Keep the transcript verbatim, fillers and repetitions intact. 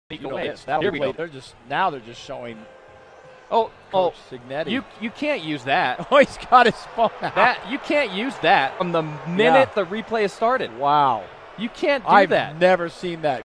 You You know away. this. That'll Here be we play- go. They're just now they're just showing Oh, oh, Coach Signetti. you you can't use that. Oh, he's got his phone out. That you can't use that from the minute Yeah. the replay has started. Wow. You can't do I've that. never seen that.